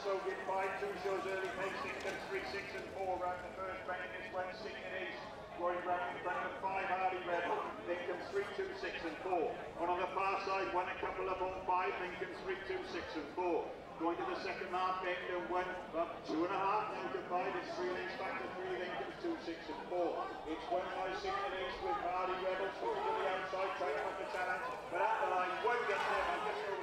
So get 5-2 shows early pace, Lincoln 3, 6 and 4 round the first bank in this one, singing is going round in front of 5 Hardy Rebel, Lincoln 3, 2, 6 and 4. And on the far side, won a couple of on 5, Lincoln 3, 2, 6 and 4. Going to the second half, Lincoln 1, up 2.5 now to 5, it's 3 links back to 3, Lincoln 2, 6 and 4. It's won by Singing East with Hardy Rebel, switching to the outside, trying to put the challenge, but at the line, 1 gets there, and just